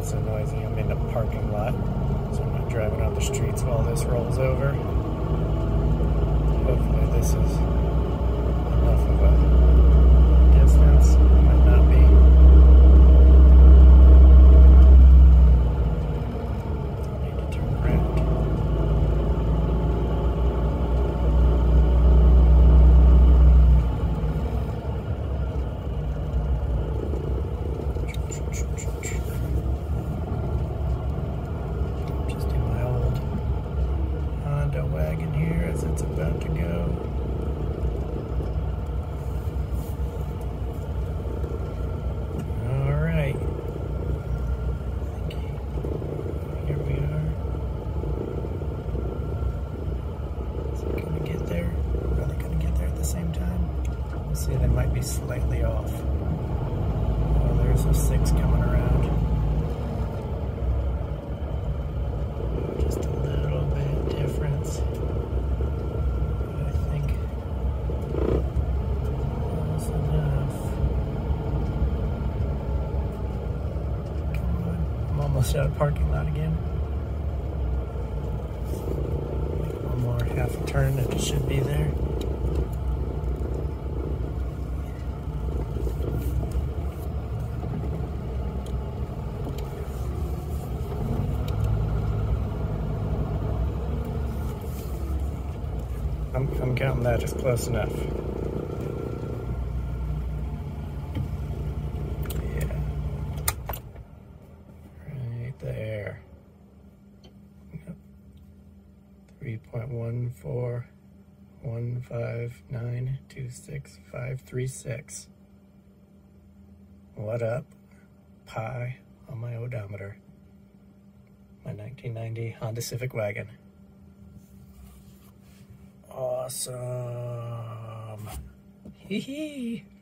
so noisy. I'm in a parking lot, so I'm not driving on the streets while this rolls over. Hopefully this is enough of a distance. Might not be. I need to turn around. Just in my old Honda wagon here as it's about to go. All right. Here we are. Is it gonna get there? Are they gonna get there at the same time? We'll see, they might be slightly off. Oh, there's a 6 coming around. Just a little bit difference. But I think that's enough. Come on. I'm almost out of parking lot again. Make one more half a turn and it should be there. I'm counting that as close enough. Yeah. Right there. Yep. 3.14159265536. What up? Pi on my odometer. My 1990 Honda Civic Wagon. Awesome. Hee hee.